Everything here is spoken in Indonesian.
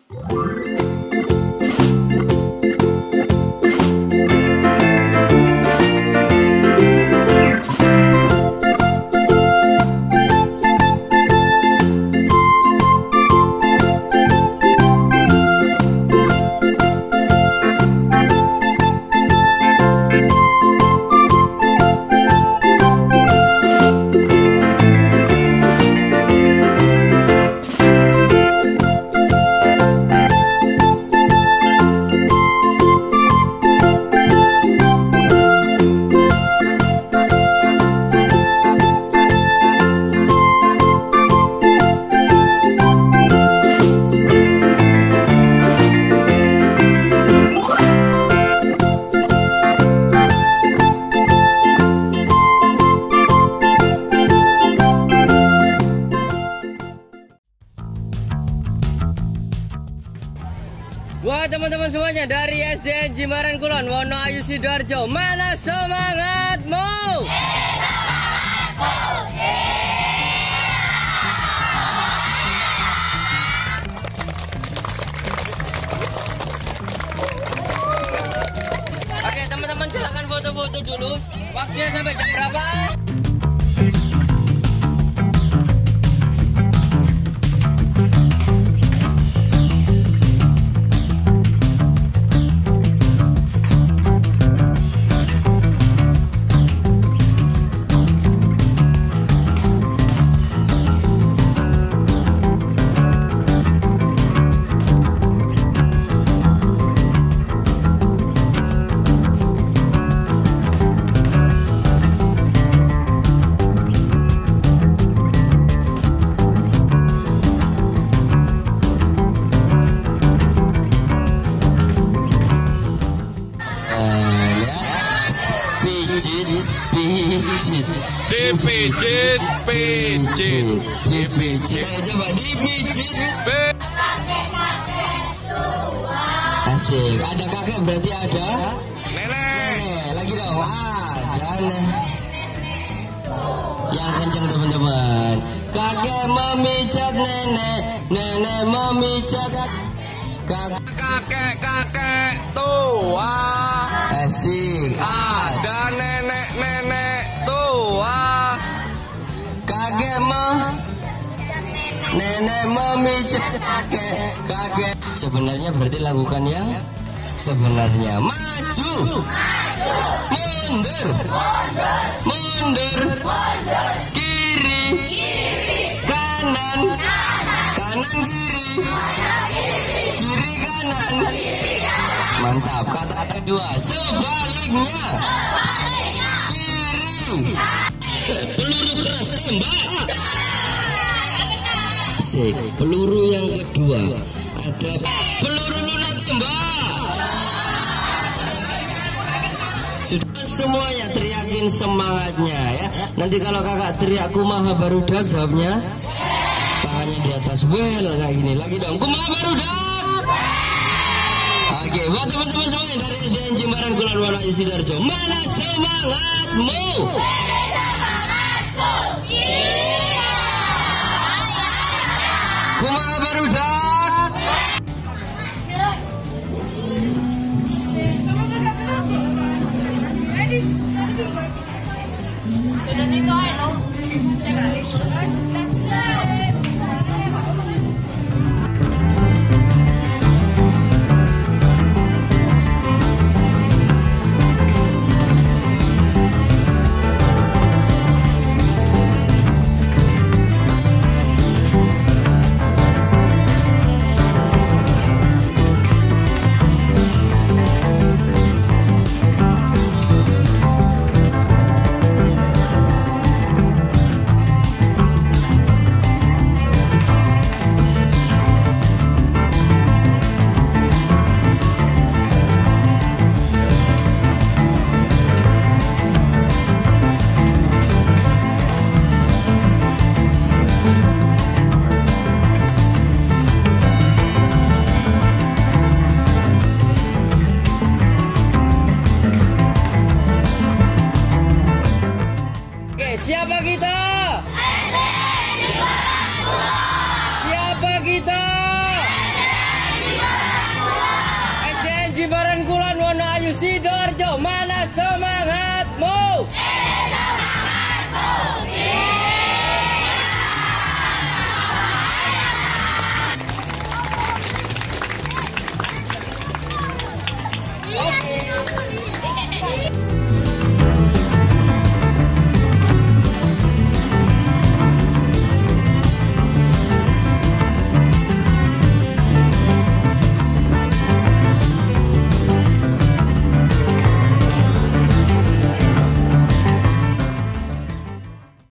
Buat teman-teman semuanya dari SDN Jimbaran Kulon, Wonoayu Sidoarjo, mana semangatmu? Oke teman-teman, silakan foto-foto dulu. Waktunya sampai jam berapa? Dipijit, pijit, Dipijit. Coba dipijit. Asik. Ada kakek berarti ada nenek. Lagi dong. Ada yang kenceng teman-teman. Kakek memijat nenek, nenek memijat kakek tua. Asik. Ada nenek tua. Nenek memijat kakek. Sebenarnya berarti lakukan yang sebenarnya. Maju, mundur, kiri, kanan, kiri, kanan. Mantap. Kata kedua, sebaliknya, kiri. Peluru keras tembak. Asik. Peluru yang kedua ada peluru lunak tembak. Sudah semuanya teriakin semangatnya ya. Nanti kalau kakak teriak kumaha barudak, jawabnya tangannya di atas. Well kayak gini. Lagi dong, kumaha barudak. Oke, buat teman-teman semuanya dari SDN Jimbaran Kulon, Wonoayu Sidoarjo, mana semangatmu? Kumaha barudak. you see the